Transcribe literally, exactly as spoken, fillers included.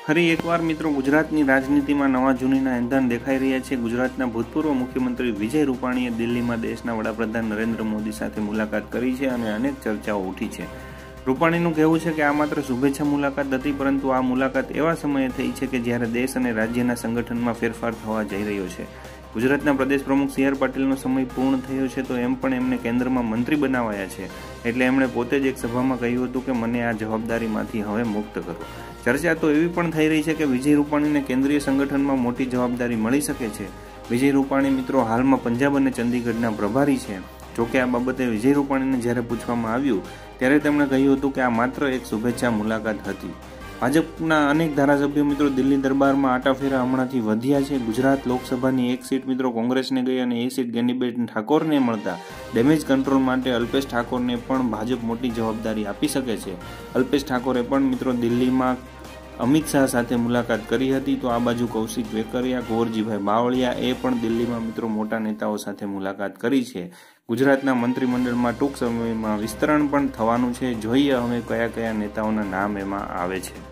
ફરી એકવાર મિત્રો ગુજરાતની રાજનીતિમાં નવા જૂનીના ઇંધણ દેખાઈ રહ્યા છે। ગુજરાતના ભૂતપૂર્વ મુખ્યમંત્રી વિજય રૂપાણીએ દિલ્હીમાં દેશના વડાપ્રધાન નરેન્દ્ર મોદી સાથે મુલાકાત કરી છે અને અનેક ચર્ચાઓ ઉઠી છે। રૂપાણીનું કહેવું છે કે આ માત્ર શુભેચ્છા મુલાકાત હતી, પરંતુ આ મુલાકાત એવા સમયે થઈ છે કે જ્યારે દેશ અને રાજ્યના સંગઠનમાં ફેરફાર થવા જઈ રહ્યો છે। ગુજરાતના પ્રદેશ પ્રમુખ સી આર પાટીલનો સમય પૂર્ણ થયો છે, તો એમ પણ એમને કેન્દ્રમાં મંત્રી બનાવાયા છે, એટલે એમણે પોતે જ એક સભામાં કહ્યું હતું કે મને આ જવાબદારીમાંથી હવે મુક્ત કરો। ચર્ચા તો એવી પણ થઈ રહી છે કે વિજય રૂપાણીને કેન્દ્રીય સંગઠનમાં મોટી જવાબદારી મળી શકે છે। વિજય રૂપાણી મિત્રો હાલમાં પંજાબ અને ચંદીગઢના પ્રભારી છે। જોકે આ બાબતે વિજય રૂપાણીને જ્યારે પૂછવામાં આવ્યું ત્યારે તેમણે કહ્યું હતું કે આ માત્ર એક શુભેચ્છા મુલાકાત હતી। ભાજપના અનેક ધારાસભ્યો મિત્રો દિલ્હી દરબારમાં આટાફેરા હમણાંથી વધ્યા છે। ગુજરાત લોકસભાની એક સીટ મિત્રો કોંગ્રેસને ગઈ અને એ સીટ ગેનીબેન ઠાકોરને મળતા ડેમેજ કંટ્રોલ માટે અલ્પેશ ઠાકોરને પણ ભાજપ મોટી જવાબદારી આપી શકે છે। અલ્પેશ ઠાકોરે પણ મિત્રો દિલ્હીમાં અમિત શાહ સાથે મુલાકાત કરી હતી, તો આ બાજુ કૌશિક વેકરિયા, કુંવરજીભાઈ બાવળિયા એ પણ દિલ્હીમાં મિત્રો મોટા નેતાઓ સાથે મુલાકાત કરી છે। ગુજરાતના મંત્રીમંડળમાં ટૂંક સમયમાં વિસ્તરણ પણ થવાનું છે। જોઈએ હવે કયા કયા નેતાઓના નામ એમાં આવે છે।